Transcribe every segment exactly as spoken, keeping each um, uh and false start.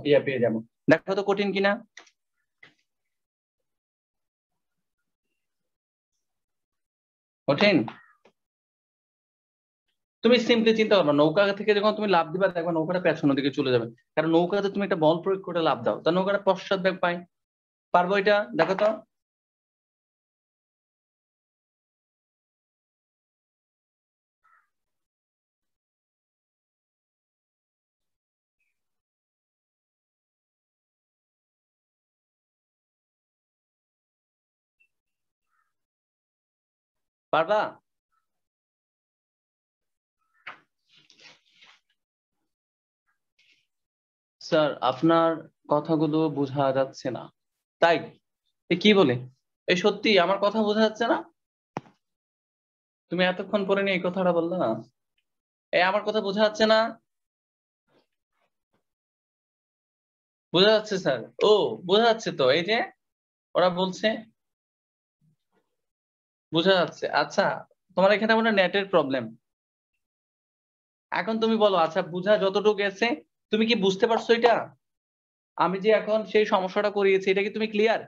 ইয়া পেয়ে যাবো। দেখো তো কঠিন কিনা। কঠিন? তুমি সিম্পলি চিন্তা করবে, নৌকা থেকে যখন তুমি লাভ দিবা দেখবা নৌকাটা পেছনের দিকে চলে যাবে, কারণ নৌকাতে তুমি একটা বল প্রয়োগ করে লাভ দাও, তা নৌকাটা পশ্চাৎ বেগ পায়। পারবো এটা? দেখো তো। পারবা? স্যার আপনার কথাগুলো বোঝা যাচ্ছে না। তাই? এ কি বলে? এই সত্যি আমার কথা বোঝা যাচ্ছে না? তুমি এতক্ষণ পরে নিয়ে এই কথাটা বললে না? এই আমার কথা বোঝা যাচ্ছে না? বোঝা যাচ্ছে স্যার। ও, বোঝা যাচ্ছে তো, এই যে ওরা বলছে বোঝা যাচ্ছে। আচ্ছা, তোমার এখানে মনে হয় নেটের প্রবলেম। এখন তুমি বলো, আচ্ছা বুঝা যতটুকু গেছে তুমি কি বুঝতে পারছো এটা? আমি যে এখন সেই সমস্যাটা করিয়েছি এটা কি তুমি ক্লিয়ার?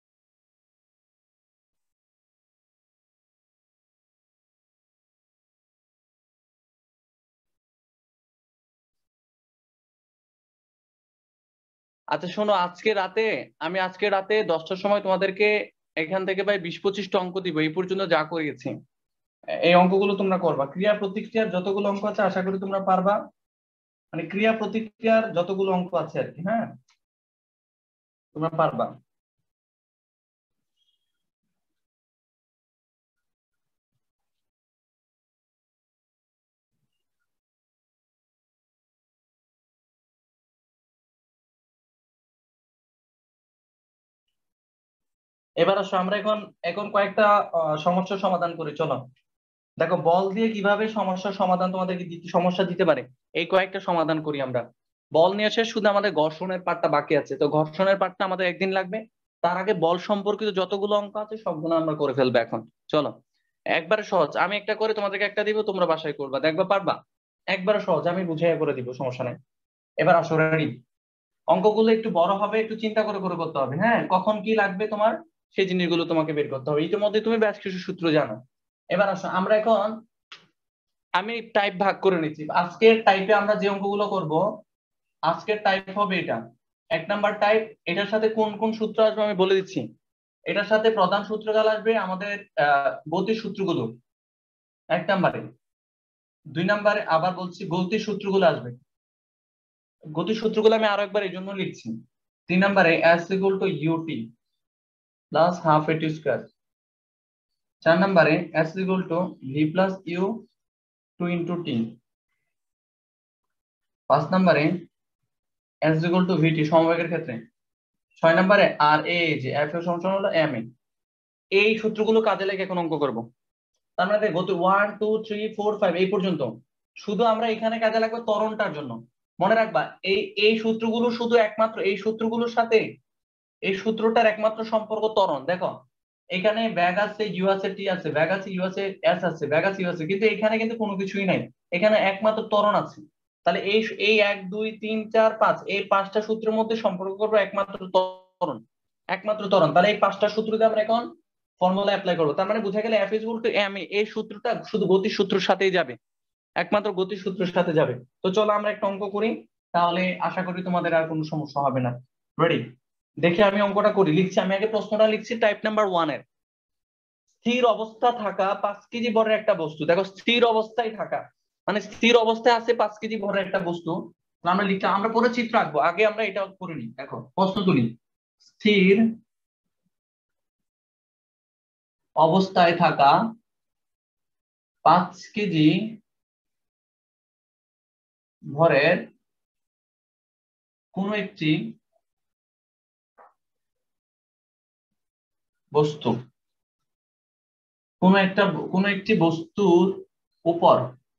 আচ্ছা শোনো, আজকে রাতে আমি আজকে রাতে দশটার সময় তোমাদেরকে এখান থেকে ভাই বিশ পঁচিশটা অঙ্ক দিব, এই পর্যন্ত যা করিয়েছি এই অঙ্কগুলো তোমরা করবা। ক্রিয়া প্রতিক্রিয়ার যতগুলো অঙ্ক আছে আশা করি তোমরা পারবা, মানে ক্রিয়া প্রতিক্রিয়ার যতগুলো অঙ্ক আছে আর কি, হ্যাঁ তোমরা পারবা। এবার আসো আমরা এখন এখন কয়েকটা আহ, সমস্যার সমাধান করি, চলো। দেখো বল দিয়ে কিভাবে সমস্যার সমাধান তোমাদেরকে দিতে- সমস্যা দিতে পারে, এই কয়েকটা সমাধান করি আমরা। বল নিয়ে এসে শুধু আমাদের ঘর্ষণের পার্টটা বাকি আছে, তো ঘর্ষণের পার্টটা আমাদের একদিন লাগবে। তার আগে বল সম্পর্কিত যতগুলো অঙ্ক আছে সবগুলো আমরা করে ফেলবো এখন। চলো, একবারে সহজ, আমি একটা করে তোমাদেরকে একটা দিব, তোমরা বাসায় করবা, দেখবা পারবা। একবারে সহজ, আমি বুঝিয়ে করে দিব, সমস্যা নেই। এবার আসো, রেডি? অঙ্কগুলো একটু বড় হবে, একটু চিন্তা করে করে করতে হবে, হ্যাঁ কখন কি লাগবে তোমার সেই জিনিসগুলো তোমাকে বের করতে হবে। ইতিমধ্যে তুমি বেশ কিছু সূত্র জানো। এবার আসো আমরা এখন, আমি টাইপ ভাগ করে নিচ্ছি। আজকের টাইপে আমরা যে অঙ্কগুলো করব, আজকের টাইপ হবে এটা এক নাম্বার টাইপ। এটার সাথে কোন কোন সূত্র আসবে আমি বলে দিচ্ছি। এটার সাথে প্রধান সূত্রগুলো আসবে আমাদের আহ গতির সূত্রগুলো এক নাম্বারে। দুই নাম্বারে আবার বলছি গতির সূত্রগুলো আসবে। গতির সূত্রগুলো আমি আরো একবার এই জন্য লিখছি। তিন নাম্বারে S equal to UT plus half AT square. চার নাম্বারে S equal to V plus U two into T. পাঁচ নাম্বারে এস ইকুয়াল টু ভিটি সমবেগের ক্ষেত্রে। ছয় নম্বরে আর এ যে এফ এর সমান হলো এম এ। এই সূত্রগুলো কাজে লেগে এখন অঙ্ক করব। তার মানে গতি one two three four five এই পর্যন্ত শুধু আমরা এখানে কাজে লাগবে ত্বরণটার জন্য। মনে রাখবা এই এই সূত্রগুলো শুধু একমাত্র এই সূত্রগুলোর সাথে এই সূত্রটার একমাত্র সম্পর্ক ত্বরণ। দেখো এখানে ব্যাগ আছে, ইউ আছে, টি আছে, ব্যাগ আছে, ইউ আছে, এস আছে, ব্যাগ আছে, ইউ আছে, কিন্তু এখানে কিন্তু কোনো কিছুই নাই, এখানে একমাত্র ত্বরণ আছে। তাহলে এই এই এক দুই তিন চার পাঁচ এই পাঁচটা সূত্রের মধ্যে সম্পর্ক করবো একমাত্র ত্বরণ, একমাত্র ত্বরণ। তাহলে এই পাঁচটা সূত্র দিয়ে আমরা এখন ফর্মুলা অ্যাপ্লাই করবো। তার মানে বুঝা গেলে F is equal to M A, এই সূত্রটা শুধু গতির সূত্রের সাথেই যাবে, একমাত্র গতির সূত্রের সাথে যাবে। তো চলো আমরা একটা অঙ্ক করি, তাহলে আশা করি তোমাদের আর কোনো সমস্যা হবে না। রেডি? দেখে আমি অঙ্কটা করি, লিখছি আমি আগে প্রশ্নটা লিখছি টাইপ নাম্বার ওয়ান এর। স্থির অবস্থা থাকা পাঁচ কেজি ভরের একটা বস্তু, দেখো স্থির অবস্থায় থাকা মানে স্থির অবস্থায় আছে পাঁচ কেজি ভরের একটা বস্তু। আমরা লিখলাম, আমরা পরে চিত্র আঁকবো, আগে আমরা এটা করে নিই। দেখো প্রশ্ন তুলি, স্থির অবস্থায় থাকা পাঁচ কেজি ভরের কোন একটি বস্তু, কোন একটা কোন একটি বস্তুর উপর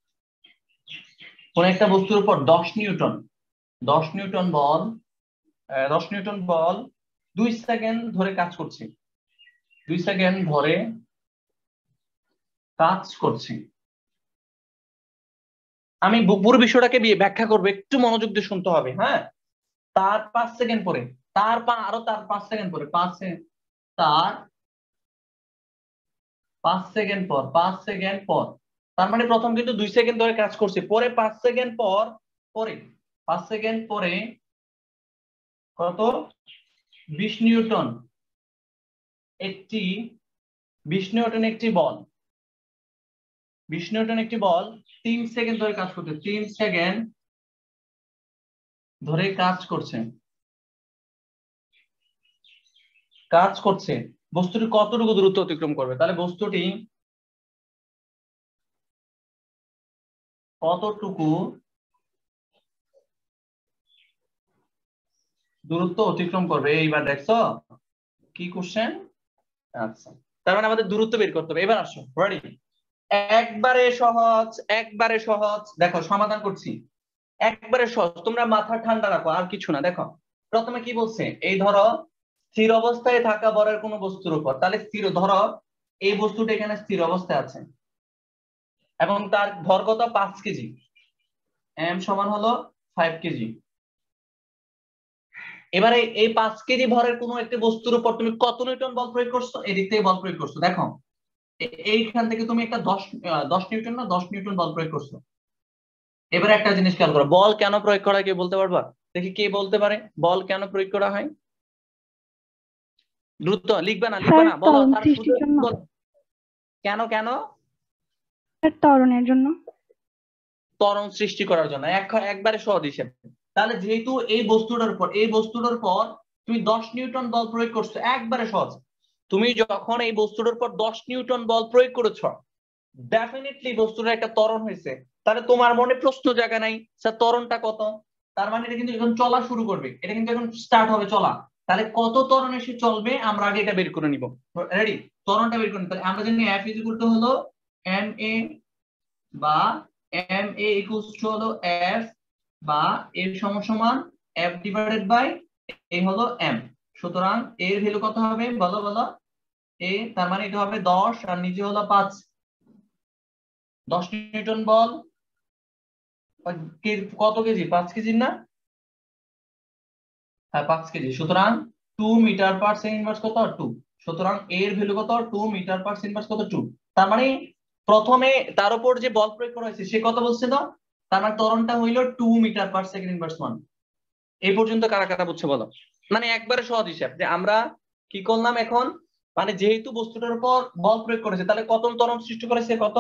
কোন একটা বস্তুর উপর দশ নিউটন দশ নিউটন বল আহ, দশ নিউটন বল দুই সেকেন্ড ধরে কাজ করছে, দুই সেকেন্ড ধরে কাজ করছে। আমি পুরো বিষয়টাকে বি- ব্যাখ্যা করবো, একটু মনোযোগ দিয়ে শুনতে হবে, হ্যাঁ। তার পাঁচ সেকেন্ড পরে, তার আরো তার পাঁচ সেকেন্ড পরে, পাঁচ সেকেন্ড, তার পাঁচ সেকেন্ড পর, পাঁচ সেকেন্ড পর। তার মানে প্রথম কিন্তু দুই সেকেন্ড ধরে কাজ করছে, পরে পাঁচ সেকেন্ড পর, পরে পাঁচ সেকেন্ড পরে কত, বিশ নিউটন একটি, বিশ নিউটন একটি বল, বিশ নিউটন একটি বল তিন সেকেন্ড ধরে কাজ করছে, তিন সেকেন্ড ধরে কাজ করছে, কাজ করছে বস্তুটি কতটুকু দূরত্ব অতিক্রম করবে? তাহলে বস্তুটি কতটুকু দূরত্ব অতিক্রম করবে? এইবার দেখছো কি কোশ্চেন? আচ্ছা, তার মানে আমাদের দূরত্ব বের করতে হবে। এবার আসো, রেডি? একবারে সহজ, একবারে সহজ। দেখো সমাধান করছি, একবারে সহজ, তোমরা মাথা ঠান্ডা রাখো, আর কিছু না। দেখো প্রথমে কি বলছে, এই ধরো স্থির অবস্থায় থাকা বরের কোনো বস্তুর উপর, তাহলে স্থির, ধরো এই বস্তুটা এখানে স্থির অবস্থায় আছে এবং তার ভর কত, পাঁচ কেজি, এম সমান হলো ফাইভ কেজি। এবারে এই পাঁচ কেজি ভরের কোনো একটি বস্তুর উপর তুমি কত নিউটন বল প্রয়োগ করছো? এদিক থেকে বল প্রয়োগ করছো। দেখো এইখান থেকে তুমি একটা দশ দশ নিউটন না দশ নিউটন বল প্রয়োগ করছো। এবারে একটা জিনিস খেয়াল করো, বল কেন প্রয়োগ করা হয় কে বলতে পারবা? দেখি কে বলতে পারে বল কেন প্রয়োগ করা হয়? দ্রুত লিখবে না, লিখবে না, বলো। তার শুধু বলো কেন, কেন? ত্বরণের জন্য, ত্বরণ সৃষ্টি করার জন্য। একবারে সহজ হিসেব। তাহলে যেহেতু এই বস্তুটার উপর, এই বস্তুটার পর তুমি দশ নিউটন বল প্রয়োগ করছো, একবারে সহজ। তুমি যখন এই বস্তুটার উপর দশ নিউটন বল প্রয়োগ করেছো, ডেফিনেটলি বস্তুটার একটা ত্বরণ হয়েছে। তাহলে তোমার মনে প্রশ্ন জায়গা নাই স্যার ত্বরণটা কত? তার মানে এটা কিন্তু এখন চলা শুরু করবে, এটা কিন্তু এখন স্টার্ট হবে চলা। তাহলে কত ত্বরণে সে চলবে আমরা আগে এটা বের করে নিব। রেডি? ত্বরণটা বের করে নিতে, তাহলে আমরা জানি এফ ইজ ইকুয়াল টু হলো এম এ, বা এম এ ইকুয়ালস টু হলো এফ, বা এর সমান এফ ডিভাইডেড বাই এ হলো এম। সুতরাং এর ভ্যালু কত হবে বলো, বলো? এ তার মানে এটা হবে দশ আর নিচে হলো পাঁচ। দশ নিউটন বল কত কেজি? পাঁচ কেজি না? হ্যাঁ পাঁচ কেজি। সুতরাং two metre per second inverse কত? টু। সুতরাং এর ভ্যালু কত? Two metre per second inverse কত? টু। তার মানে প্রথমে তার উপর যে বল প্রয়োগ করা হয়েছে সে কত বলছে তো? তার মানে ত্বরণটা হইল two metre per second inverse one. এই পর্যন্ত কারা কারা বুঝছে বলো? মানে একবারে সহজ হিসাব যে আমরা কি করলাম এখন, মানে যেহেতু বস্তুটার উপর বল প্রয়োগ করেছে তাহলে কত ত্বরণ সৃষ্টি করেছে? কত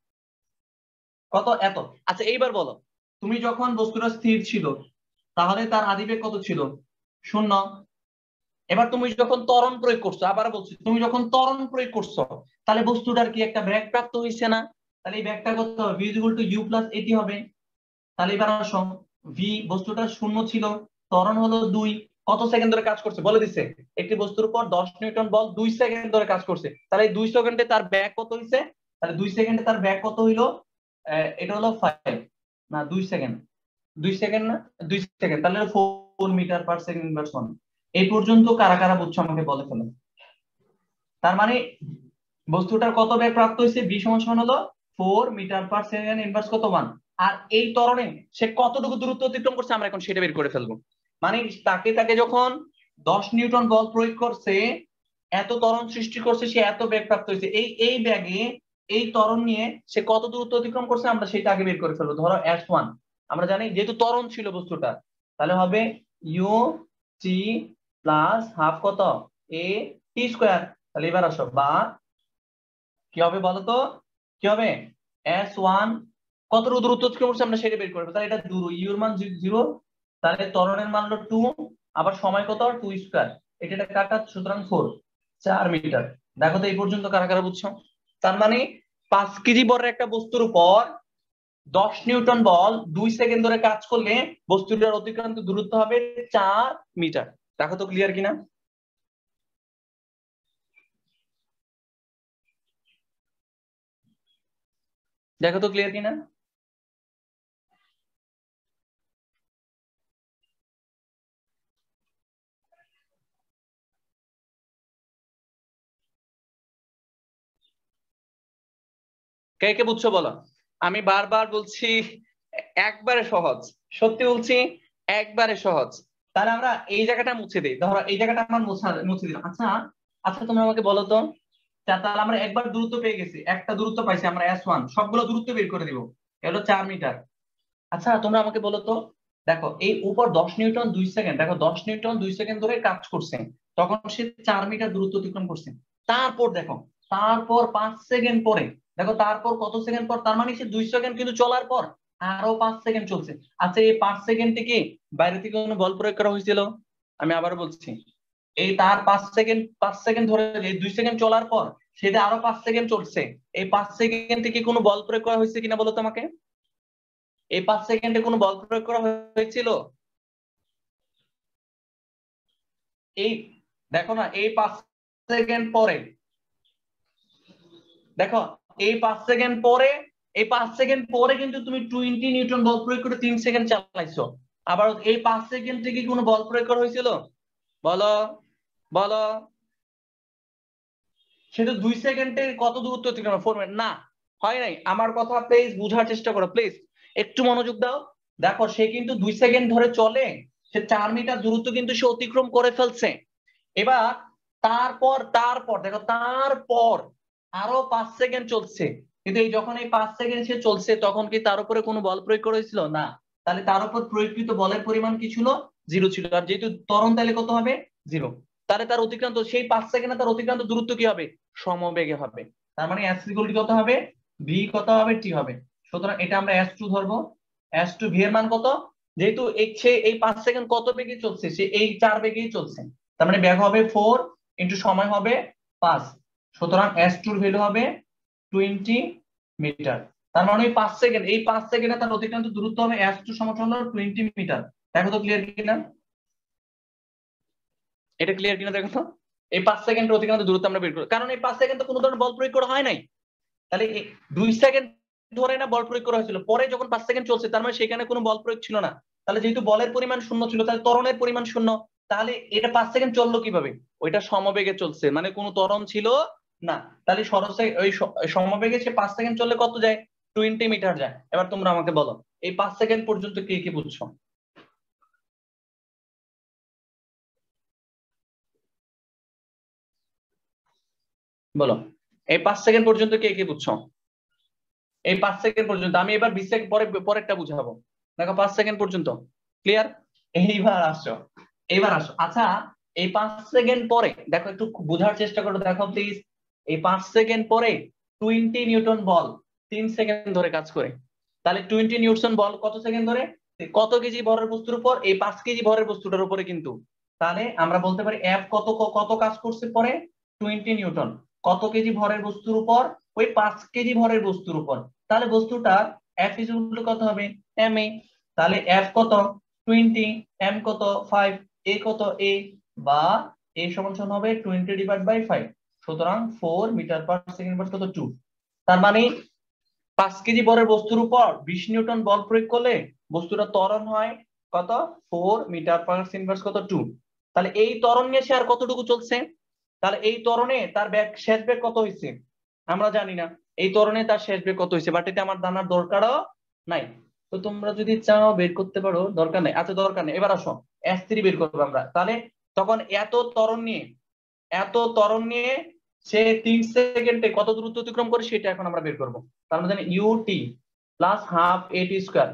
কত এত। আচ্ছা এইবার বলো, তুমি যখন বস্তুটা স্থির ছিল তাহলে তার আদিবেগ কত ছিল? শূন্য। এবার তুমি যখন ত্বরণ প্রয়োগ করছো, আবার বলছি তুমি যখন ত্বরণ প্রয়োগ করছো তাহলে বস্তুটার কি একটা বেগ প্রাপ্ত হয়েছে না? তাহলে এই বেগটা কত হবে? V equal to U plus AT হবে। তাহলে এবার আসো, ভি বস্তুটা শূন্য ছিল, ত্বরণ হলো দুই, কত সেকেন্ড ধরে কাজ করছে বলে দিছে? একটি বস্তুর উপর দশ নিউটন বল দুই সেকেন্ড ধরে কাজ করছে, তাহলে দুই সেকেন্ডে তার বেগ কত হইছে? তাহলে দুই সেকেন্ডে তার বেগ কত হইলো? এটা হলো ফাইভ, না দুই সেকেন্ড, দুই সেকেন্ড না দুই সেকেন্ড, তাহলে four meter per second inverse one. এই পর্যন্ত কারা কারা বুঝছো আমাকে বলে ফেলো। তার মানে বস্তুটার কত বেগ প্রাপ্ত হয়েছে? ভি সমান হলো four meter per second inverse কত? ওয়ান। আর এই ত্বরণে সে কতটুকু দূরত্ব অতিক্রম করছে আমরা এখন সেটা বের করে ফেলবো। মানে তাকে তাকে যখন দশ নিউটন বল প্রয়োগ করছে, এত ত্বরণ সৃষ্টি করছে, সে এত বেগ প্রাপ্ত হয়েছে, এই এই বেগে এই ত্বরণ নিয়ে সে কত দূরত্ব অতিক্রম করছে আমরা সেটা আগে বের করে ফেলবো। ধরো এস ওয়ান, আমরা জানি যেহেতু ত্বরণ ছিল বস্তুটা, তাহলে হবে ইউ টি প্লাস হাফ কত এ টি স্কোয়ার। তাহলে এবার আসো, বা কি হবে বলো তো? কি হবে? এস ওয়ান কতটুকু দূরত্ব অতিক্রম করছে আমরা সেটা বের করবো। তাহলে এটা দূর, ইউর মান জিরো, তাহলে ত্বরণের মান হলো টু, আবার সময় কত? টু স্কোয়ার, এটা কাটা, সুতরাং ফোর, চার মিটার। দেখো তো এই পর্যন্ত কারা কারা বুঝছো? তার মানে পাঁচ কেজি বরের একটা বস্তুর উপর দশ নিউটন বল দুই সেকেন্ড ধরে কাজ করলে বস্তুটার অতিক্রান্ত দূরত্ব হবে চার মিটার। দেখো তো ক্লিয়ার কিনা? দেখো তো ক্লিয়ার কিনা? কে কে বুঝছো বলো? আমি বারবার বলছি একবারে সহজ, সত্যি বলছি একবারে সহজ। তাহলে আমরা এই জায়গাটা মুছে দিই, ধরো এই জায়গাটা আমার মুছা মুছে দিলাম। আচ্ছা আচ্ছা তোমরা আমাকে বলো তো, তাহলে আমরা একবার দূরত্ব পেয়ে গেছি, একটা দূরত্ব পাইছি আমরা এস ওয়ান, সবগুলো দূরত্ব বের করে দিব, হলো চার মিটার। আচ্ছা তোমরা আমাকে বলো তো, দেখো এই উপর দশ নিউটন দুই সেকেন্ড, দেখো দশ নিউটন দুই সেকেন্ড ধরে কাজ করছে, তখন সে চার মিটার দূরত্ব অতিক্রম করছে। তারপর দেখো, তারপর পাঁচ সেকেন্ড পরে, দেখো তারপর কত সেকেন্ড পর, তার মানে সে দুই সেকেন্ড কিন্তু চলার পর আরো পাঁচ সেকেন্ড চলছে। আচ্ছা এই পাঁচ সেকেন্ড থেকে বাইরে থেকে কোনো বল প্রয়োগ করা হয়েছিল? আমি আবার বলছি, এই তার পাঁচ সেকেন্ড পাঁচ সেকেন্ড ধরে এই দুই সেকেন্ড চলার পর সেটা আরো পাঁচ সেকেন্ড চলছে, এই পাঁচ সেকেন্ড থেকে কোনো বল প্রয়োগ করা হয়েছে কিনা বলো তো আমাকে? এই পাঁচ সেকেন্ডে কোনো বল প্রয়োগ করা হয়েছিল? এই দেখো না, এই পাঁচ সেকেন্ড পরে, দেখো এই পাঁচ সেকেন্ড পরে, এই পাঁচ সেকেন্ড পরে কিন্তু তুমি টোয়েন্টি নিউটন বল প্রয়োগ করে তিন সেকেন্ড চালাইছো। আবার এই পাঁচ সেকেন্ড থেকে কোনো বল প্রয়োগ করা হয়েছিল? বলো বলো। সেটা দুই সেকেন্ডের কত দূরত্ব অতিক্রম, ফোর মিনিট না, হয় নাই। আমার কথা প্লিজ বুঝার চেষ্টা করো, প্লিজ একটু মনোযোগ দাও। দেখো সে কিন্তু দুই সেকেন্ড ধরে চলে, সে চার মিটার দূরত্ব কিন্তু সে অতিক্রম করে ফেলছে। এবার তারপর তারপর দেখো তারপর আরো পাঁচ সেকেন্ড চলছে, কিন্তু এই যখন এই পাঁচ সেকেন্ড সে চলছে তখন কি তার উপরে কোনো বল প্রয়োগ করা হয়েছিল? না। তাহলে তার উপর প্রয়োগকৃত বলের পরিমাণ কি ছিল? জিরো ছিল। আর যেহেতু ত্বরণ, তাহলে কত হবে? জিরো। তাহলে তার অতিক্রান্ত সেই পাঁচ সেকেন্ডে তার অতিক্রান্ত দূরত্ব কি হবে? সমবেগে হবে। তার মানে এস ইকুয়াল টু কত হবে? ভি কত হবে? টি হবে। সুতরাং এটা আমরা এস টু ধরবো। এস টু ভি এর মান কত? যেহেতু এই সে এই পাঁচ সেকেন্ড কত বেগে চলছে, সে এই চার বেগেই চলছে, তার মানে বেগ হবে ফোর ইন্টু সময় হবে পাঁচ। সুতরাং এস টুর ভ্যালু হবে টোয়েন্টি মিটার। তার মানে পাঁচ সেকেন্ড, এই পাঁচ সেকেন্ডে তার অতিক্রান্ত দূরত্ব হবে এস টু সমান হলো টোয়েন্টি মিটার। দেখো তো ক্লিয়ার কিনা? এটা ক্লিয়ার কিনা দেখো তো। এই পাঁচ সেকেন্ডের অতিক্রান্ত দূরত্ব আমরা বের করব, কারণ এই পাঁচ সেকেন্ড তো কোনো ধরনের বল প্রয়োগ করা হয় নাই। তাহলে দুই সেকেন্ড ধরে না বল প্রয়োগ করা হয়েছিল, পরে যখন পাঁচ সেকেন্ড চলছে তার মানে সেখানে কোনো বল প্রয়োগ ছিল না। তাহলে যেহেতু বলের পরিমাণ শূন্য ছিল, তাহলে ত্বরণের পরিমাণ শূন্য। তাহলে এটা পাঁচ সেকেন্ড চললো কিভাবে? ওইটা সমবেগে চলছে, মানে কোনো ত্বরণ ছিল না। তাহলে সরসে ওই সমবেগে সে পাঁচ সেকেন্ড চললে কত যায়? টোয়েন্টি মিটার যায়। এবার তোমরা আমাকে বলো, এই পাঁচ সেকেন্ড পর্যন্ত কে কি বুঝছো? বলো, এই পাঁচ সেকেন্ড পর্যন্ত কে কি বুঝছো? এই পাঁচ সেকেন্ড পর্যন্ত, আমি এবার বিশ সেকেন্ড পরে পরেরটা বুঝাবো। দেখো পাঁচ সেকেন্ড পর্যন্ত ক্লিয়ার? এইবার আসো, এইবার আসো। আচ্ছা এই পাঁচ সেকেন্ড পরে দেখো, একটু বোঝার চেষ্টা করো, দেখো প্লিজ। এই পাঁচ সেকেন্ড পরে টোয়েন্টি নিউটন বল তিন সেকেন্ড ধরে কাজ করে। তাহলে টোয়েন্টি নিউটন বল কত সেকেন্ড ধরে? কত কেজি ভরের বস্তুর উপর? এই পাঁচ কেজি ভরের বস্তুটার উপরে কিন্তু। তাহলে আমরা বলতে পারি এফ কত কত কাজ করছে পরে? Twenty Newton. কত কেজি ভরের বস্তুর উপর? ওই পাঁচ কেজি ভরের বস্তুর উপর। তাহলে বস্তুটা এফ ইজ ইকুয়াল টু কত হবে? M A. তাহলে এফ কত? টোয়েন্টি, এম কত? ফাইভ, এ কত? এ বা এ সমান সমান হবে টোয়েন্টি ডিভাইড বাই ফাইভ। সুতরাং ফোর মিটার পার সেকেন্ড কত? টু। তার মানে পাঁচ কেজি ভরের বস্তুর উপর বিশ নিউটন বল প্রয়োগ করলে বস্তুটা ত্বরণ হয় কত? ফোর মিটার পার সেকেন্ড কত? টু। তাহলে এই ত্বরণ নিয়ে সে আর কতটুকু চলছে? তাহলে এই ত্বরণে তার বেগ, শেষ বেগ কত হয়েছে আমরা জানি না। এই ত্বরণে তার শেষ বেগ কত হয়েছে, বাট এটা আমার জানার দরকারও নাই। তো তোমরা যদি চাও বের করতে পারো, দরকার নেই। আচ্ছা দরকার নেই। এবার আসো এস থ্রি বের করবো আমরা। তাহলে তখন এত ত্বরণ নিয়ে, এত ত্বরণ নিয়ে সে তিন সেকেন্ডে কত দূরত্ব অতিক্রম করে সেটা এখন আমরা বের করবো। তার মানে জানি UT plus half AT square.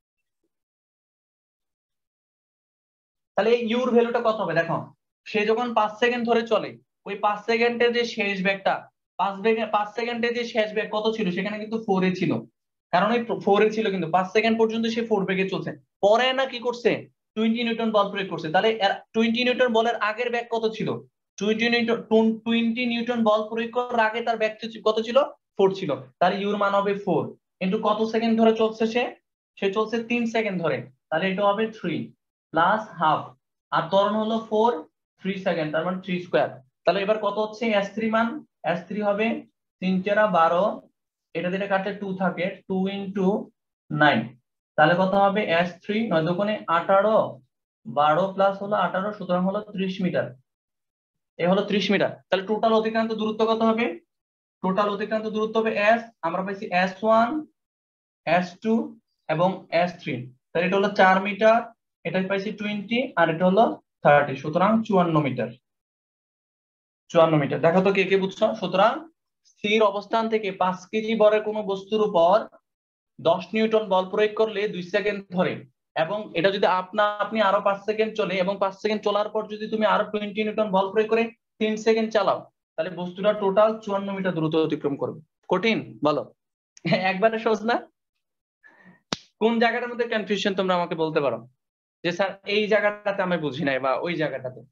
তাহলে এই ইউর ভ্যালুটা কত হবে? দেখো সে যখন পাঁচ সেকেন্ড ধরে চলে, ওই পাঁচ সেকেন্ডের যে শেষ বেগটা, পাঁচ বেগে পাঁচ সেকেন্ডের যে শেষ বেগ কত ছিল? সেখানে কিন্তু ফোর এ ছিল, কারণ ওই ফোর এ ছিল, কিন্তু পাঁচ সেকেন্ড পর্যন্ত সে ফোর বেগে চলছে। পরে না কি করছে? টোয়েন্টি নিউটন বল প্রয়োগ করছে। তাহলে টোয়েন্টি নিউটন বলের আগের বেগ কত ছিল? টোয়েন্টি নিউটন টোয়েন্টি নিউটন বল প্রয়োগ করার আগে তার বেগ কত ছিল? ফোর ছিল। তাহলে ইউর মান হবে ফোর কিন্তু কত সেকেন্ড ধরে চলছে সে? সে চলছে তিন সেকেন্ড ধরে। তাহলে এটা হবে থ্রি প্লাস হাফ, আর ত্বরণ হলো ফোর, থ্রি সেকেন্ড, তার মানে থ্রি স্কোয়ার। তাহলে এবার কত হচ্ছে এস থ্রি মান? এস থ্রি হবে তিন চারা বারো, এটা দিয়ে কাটলে টু থাকে, টু ইন্টু নাইন। তাহলে কত হবে? এস থ্রি নয় দোকানে আঠারো, বারো প্লাস হলো আঠারো, সুতরাং হলো ত্রিশ মিটার। এ হলো ত্রিশ মিটার। তাহলে টোটাল অতিক্রান্ত দূরত্ব কত হবে? টোটাল অতিক্রান্ত দূরত্ব হবে এস, আমরা পাইছি এস ওয়ান, এস টু এবং এস থ্রি। তাহলে এটা হলো চার মিটার এটা পাইছি টোয়েন্টি আর এটা হলো থার্টি, সুতরাং চুয়ান্ন মিটার। চুয়ান্ন মিটার। দেখো তো কে কে বুঝছো? সুতরাং স্থির অবস্থান থেকে পাঁচ কেজি বরের কোনো বস্তুর উপর দশ নিউটন বল প্রয়োগ করলে দুই সেকেন্ড ধরে, এবং এটা যদি আপনা আপনি আরো পাঁচ সেকেন্ড চলে, এবং পাঁচ সেকেন্ড চলার পর যদি তুমি আরো টোয়েন্টি নিউটন বল প্রয়োগ করে তিন সেকেন্ড চালাও, তাহলে বস্তুটা টোটাল চুয়ান্ন মিটার দ্রুত অতিক্রম করবে। কঠিন? বলো। একবারে সহজ না? কোন জায়গাটার মধ্যে কনফিউশন তোমরা আমাকে বলতে পারো যে স্যার এই জায়গাটাতে আমি বুঝি নাই, বা ওই জায়গাটাতে?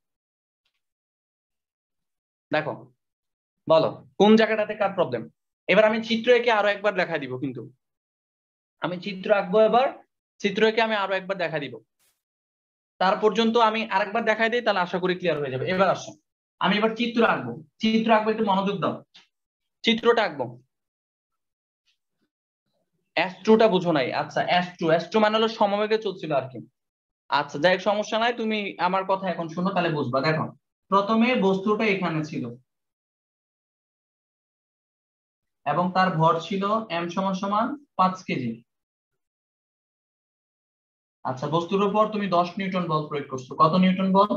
দেখো, বলো কোন জায়গাটাতে কার প্রবলেম। এবার আমি চিত্র এঁকে আরো একবার দেখা দিব, কিন্তু আমি চিত্র আঁকবো এবার, চিত্র এঁকে আমি আরো একবার দেখা দিব। তার পর্যন্ত আমি আরেকবার দেখাই দিই, তাহলে আশা করি ক্লিয়ার হয়ে যাবে। এবার আসো, আমি এবার চিত্র আঁকবো। চিত্র আঁকবো, একটু মনোযোগ দাও। চিত্রটা আঁকবো। এস টু টা বুঝো নাই? আচ্ছা, এস টু এস টু মানে হলো সমবেগে চলছিল আর কি। আচ্ছা যাই হোক, সমস্যা নাই, তুমি আমার কথা এখন শুনো, তাহলে বুঝবা। দেখো, প্রথমে বস্তুটা এখানে ছিল এবং তার ভর ছিল এম সমান সমান পাঁচ কেজি। আচ্ছা, বস্তুর উপর তুমি দশ নিউটন বল প্রয়োগ করছো। কত নিউটন বল?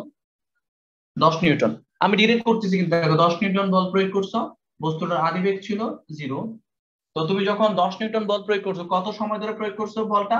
দশ নিউটন। আমি ডিরেক্ট করতেছি, কিন্তু দেখো দশ নিউটন বল প্রয়োগ করছো, বস্তুটার আদিবেগ ছিল জিরো। তো তুমি যখন দশ নিউটন বল প্রয়োগ করছো, কত সময় ধরে প্রয়োগ করছো বলটা?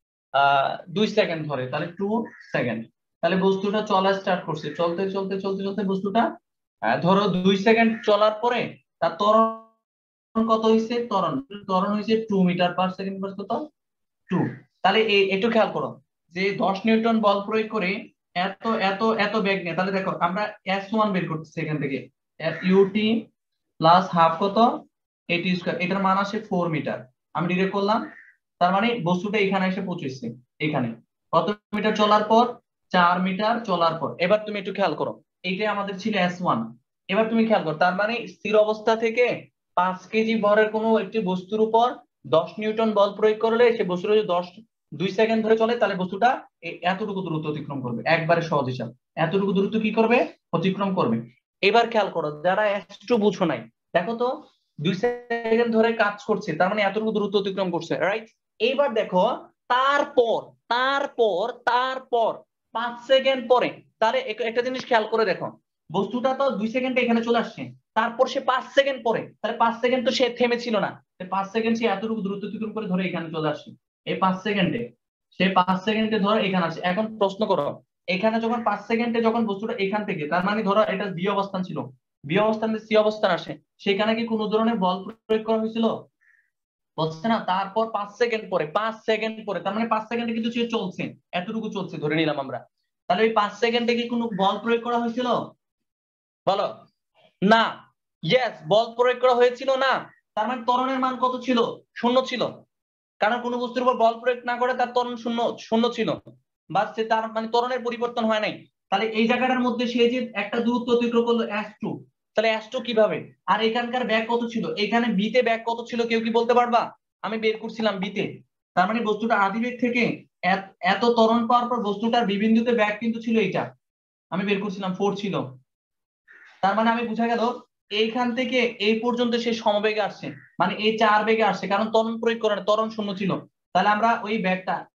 আহ দুই সেকেন্ড ধরে, তাহলে টু সেকেন্ড। তাহলে বস্তুটা চলা স্টার্ট করছে, চলতে চলতে চলতে চলতে বস্তুটা আহ, ধরো দুই সেকেন্ড চলার পরে তার ত্বরণ কত হয়েছে? ত্বরণ ত্বরণ হয়েছে টু মিটার পার সেকেন্ড। কত? টু। তাহলে এই একটু খেয়াল করো যে দশ নিউটন বল প্রয়োগ করে এত এত এত বেগ নিয়ে, তাহলে দেখো আমরা এস ওয়ান বের করতেছি এখান থেকে। ইউটি প্লাস হাফ কত? এটি স্কয়ার, এটার মান আসে ফোর মিটার। আমি ডিরেক্ট করলাম, তার মানে বস্তুটা এখানে এসে পৌঁছেছে। এখানে কত মিটার চলার পর? চার মিটার চলার পর। এবার তুমি একটু খেয়াল করো, এইটাই আমাদের ছিল এস ওয়ান। এবার তুমি খেয়াল করো, তার মানে স্থির অবস্থা থেকে পাঁচ কেজি ভরের কোনো একটি বস্তুর উপর দশ নিউটন বল প্রয়োগ করলে সে বস্তুটা যদি দশ দুই সেকেন্ড ধরে চলে, তাহলে বস্তুটা এতটুকু দূরত্ব অতিক্রম করবে। একবারে সহজ হিসাব, এতটুকু দূরত্ব কি করবে? অতিক্রম করবে। এবার খেয়াল করো, যারা একটু বুঝো নাই, দেখো তো দুই সেকেন্ড ধরে কাজ করছে, তার মানে এতটুকু দূরত্ব অতিক্রম করছে, রাইট? এইবার দেখো, তারপর তারপর তারপর পাঁচ সেকেন্ড পরে, তাহলে একটা জিনিস খেয়াল করে দেখো, বস্তুটা তো দুই সেকেন্ডে এখানে চলে আসছে, তারপর সে পাঁচ সেকেন্ড পরে, তাহলে পাঁচ সেকেন্ড তো সে থেমে ছিল না, পাঁচ সেকেন্ড সে এতটুকু দূরত্ব অতিক্রম করে ধরে এখানে চলে আসছে। এই পাঁচ সেকেন্ডে সে পাঁচ সেকেন্ডে ধরে এখানে আসে। এখন প্রশ্ন করো, এখানে যখন পাঁচ সেকেন্ডে যখন বস্তুটা এখান থেকে, তার মানে ধরো এটা বি অবস্থান ছিল, বি অবস্থান সি অবস্থান আসে, সেখানে কি কোনো ধরনের বল প্রয়োগ করা হয়েছিল? বলছে না। তারপর পাঁচ সেকেন্ড পরে, পাঁচ সেকেন্ড পরে, তার মানে পাঁচ সেকেন্ডে কিন্তু সে চলছে, এতটুকু চলছে ধরে নিলাম আমরা। তাহলে ওই পাঁচ সেকেন্ডে কি কোনো বল প্রয়োগ করা হয়েছিল? বলো। না। ইয়েস, বল প্রয়োগ করা হয়েছিল না। তার মানে ত্বরণের মান কত ছিল? শূন্য ছিল। কারণ কোনো বস্তুর উপর বল প্রয়োগ না করে তার ত্বরণ শূন্য শূন্য ছিল, বা সে তার মানে ত্বরণের পরিবর্তন হয় নাই। তাহলে এই জায়গাটার মধ্যে সে যে একটা দূরত্ব অতিক্রম করলো এস টু, তাহলে এস টু কিভাবে? আর এখানকার ব্যাগ কত ছিল? এখানে বিতে ব্যাগ কত ছিল কেউ কি বলতে পারবা? আমি বের করছিলাম বিতে। তার মানে বস্তুটা আদিবেগ থেকে এত ত্বরণ পাওয়ার পর বস্তুটার বিবিন্দুতে ব্যাগ কিন্তু ছিল এইটা, আমি বের করছিলাম ফোর ছিল। তার মানে আমি বুঝা গেল এইখান থেকে এই পর্যন্ত সে সমবেগে আসছে, মানে এই চার বেগে আসছে, কারণ ত্বরণ প্রয়োগ করে না, ত্বরণ শূন্য ছিল। তাহলে আমরা ওই ব্যাগটা